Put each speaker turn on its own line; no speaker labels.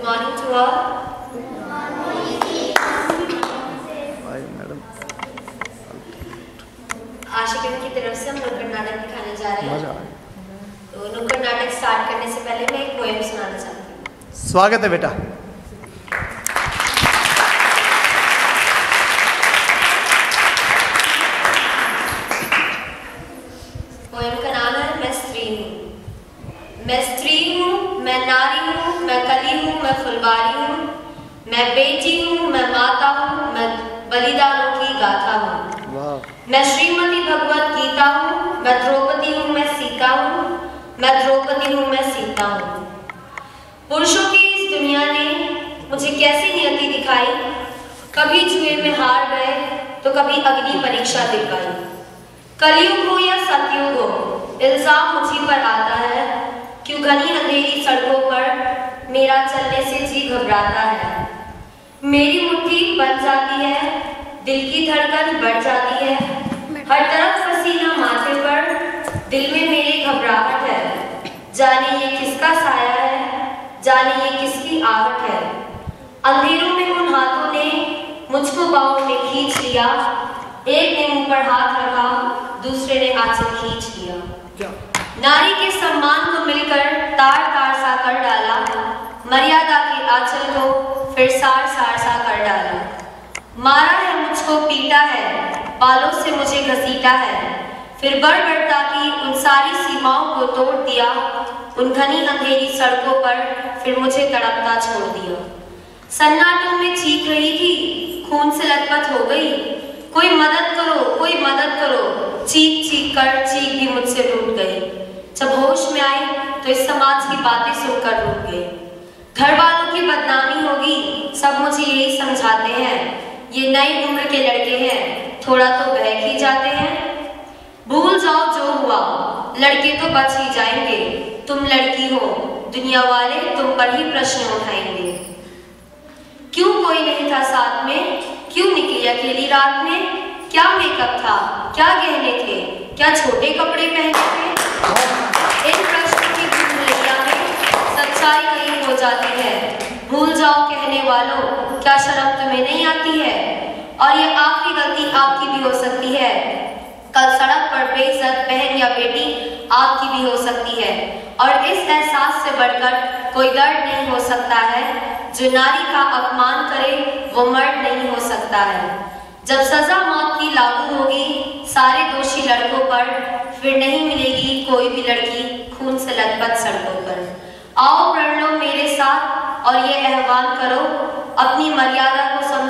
morning to all. Asha Kiran की तरफ से हम नुक्कड़ नाटक दिखाने जा रहे हैं। तो नुक्कड़ नाटक स्टार्ट करने से पहले मैं एक पोएम सुनाना चाहती हूँ।
स्वागत है बेटा।
पोएम का नाम है मैं स्त्री हूँ। मैं स्त्री हूँ, मैं नारी हूँ, मैं कली हूँ, मैं फुलवारी हूँ, मैं बेटी हूँ, मैं माता हूँ, मैं बलिदानों की गाथा हूँ। मैं श्रीमती भगवत गीता हूँ, मैं द्रौपदी हूँ, मैं सीता हूँ, मैं द्रौपदी हूँ, मैं सीता हूँ। पुरुषों की इस दुनिया ने मुझे कैसी नियति दिखाई, कभी जुए में हार गए तो कभी अग्नि परीक्षा दिलवाई। कलयुग हो या सतयुग हो, इल्जाम मुझी पर आता है, क्यों घनी अंधेरी सड़कों पर मेरा चलने से जी घबराता है। मेरी मुट्ठी बन जाती है, दिल की धड़कन बढ़ जाती है, हर तरफ पसीना माथे पर, दिल में मेरे घबराहट है। जाने ये किसका साया है, जाने ये किसकी आहट है। अंधेरों में उन हाथों ने मुझको बाहों में खींच लिया, एक ने मुंह पर हाथ रखा, दूसरे ने आंचल खींच लिया। नारी के सम्मान को मिलकर तार तार सा कर डाला, मर्यादा के आंचल को फिर सार सार सा कर डाला। मारा है मुझको, पीटा है, बालों से मुझे घसीटा है, फिर बड़बड़ता की उन सारी सीमाओं को तोड़ दिया। उन घनी अंधेरी सड़कों पर फिर मुझे तड़पता छोड़ दिया। सन्नाटों में चीख रही थी, खून से लथपथ हो गई, कोई मदद करो, कोई मदद करो। चीख चीख कर चीख भी मुझसे टूट गई। जब होश में आई तो इस समाज की बातें सुनकर रुक गए। घर वालों की बदनामी होगी, सब मुझे यही समझाते हैं, ये नई उम्र के लड़के हैं, थोड़ा तो बहक ही जाते हैं। भूल जाओ जो हुआ, लड़के तो बच ही जाएंगे, तुम लड़की हो, दुनिया वाले तुम पर ही प्रश्न उठाएंगे। क्यों कोई नहीं था साथ में, क्यों निकली अकेली रात में, क्या मेकअप था, क्या गहने थे, क्या छोटे कपड़े पहने थे। इन प्रश्नों की भूलैया में सच्चाई कहीं हो जाती है। भूल जाओ कहने वालों, क्या शर्म तुम्हें नहीं आती है। और ये आखिरी गलती आपकी भी हो सकती है, कल सड़क पर बेइज्जत बहन या बेटी आपकी भी हो सकती है। और इस एहसास से बढ़कर कोई दर्द नहीं हो सकता है, जो नारी का अपमान करे वो मर्द नहीं हो सकता है। जब सजा मौत की लागू होगी सारे दोषी लड़कों पर, फिर नहीं मिलेगी कोई भी लड़की खून से लथपथ सड़कों पर। आओ प्रण लो मेरे साथ और ये आह्वान करो, अपनी मर्यादा को समझ